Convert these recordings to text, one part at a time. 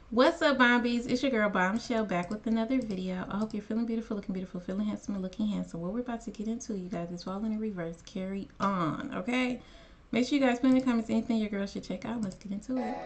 What's up, Bombies? It's your girl Bombshell back with another video. I hope you're feeling beautiful, looking beautiful, feeling handsome, and looking handsome. What we're about to get into, you guys, is all in the reverse. Carry on, okay? Make sure you guys put in the comments anything your girl should check out. Let's get into it.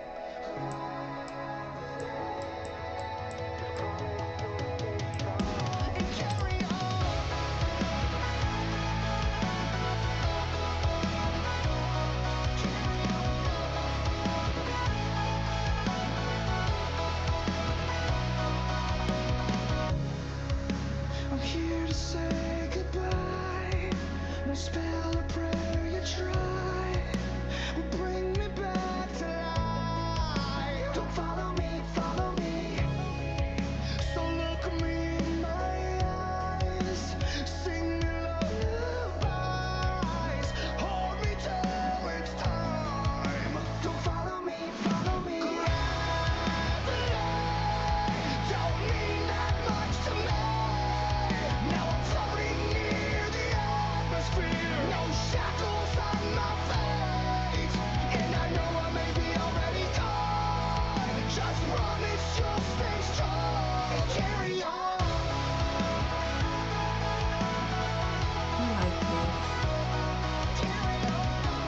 Say goodbye. No spell or prayer you try will bring me back to life. Don't follow me, follow me. So look me in my eyes. Sing me lullabies. Hold me till it's time. Don't follow me, follow me. Gravity don't mean that much to me. Now I'm floating near the atmosphere. No shackles on my fate. And I know I may be already gone. Just promise you'll stay strong and carry on. I like this. Carry on.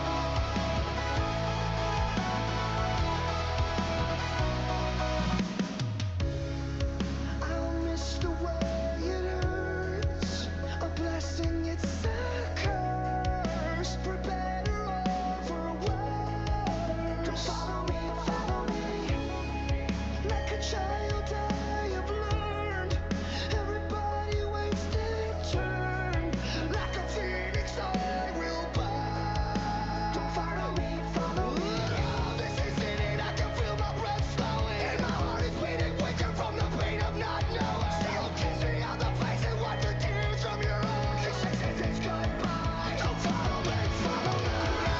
I'll miss the way it hurts. A blessing, it's a curse. For better or for worse. Don't follow me, follow me. Like a child I have learned. Everybody waits their turn. Like a phoenix I will burn. Don't follow me, follow me. This isn't it, I can feel my breath slowing. And my heart is beating quicker from the pain of not knowing. Still kiss me on the face and wipe the tears from your eyes. This is it's goodbye. Don't follow me, follow me.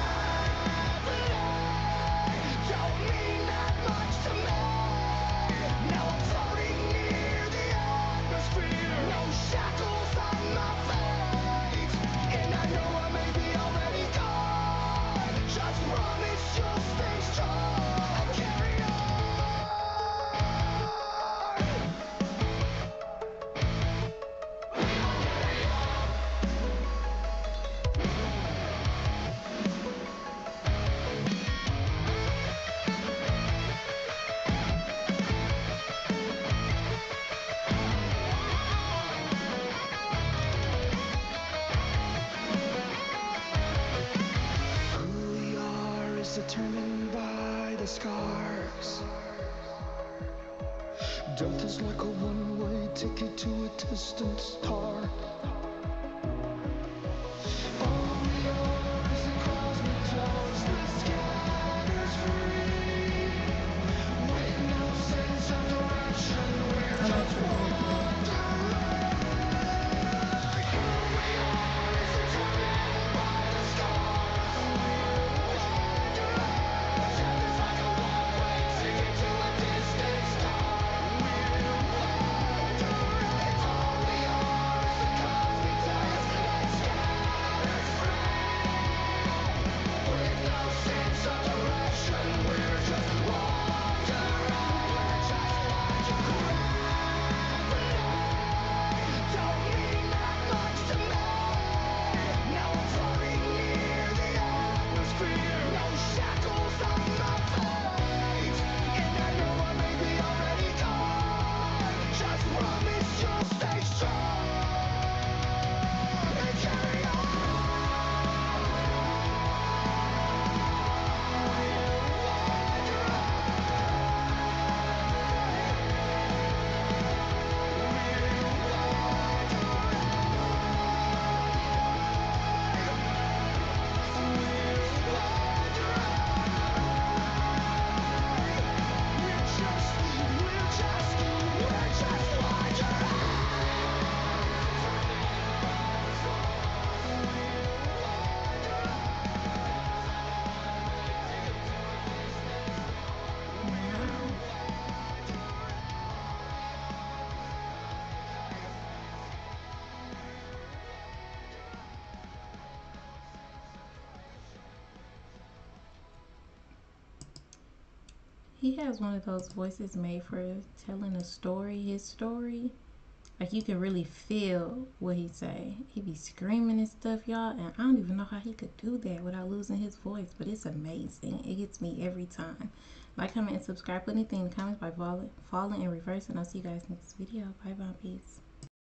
Gravity don't mean that much to me. Now I'm floating near the atmosphere. No shackles on my fate. And I know I may be already gone. Just promise you'll stay strong and carry on. Who we are is determined by the scars. Death is like a one-way ticket to a distant star. All we are is a cosmic dose that scatters free. With no sense of direction, we're I like just the way who we are is determined by the scars. Death is like a one-way ticket to a distant star. All we are is a cosmic He has one of those voices made for telling a story, his story. Like you can really feel what he say. He be screaming and stuff, y'all, and I don't even know how he could do that without losing his voice. But it's amazing. It gets me every time. Like, comment, and subscribe. Put anything in the comments by falling in reverse, and I'll see you guys next video. Bye bye, peace.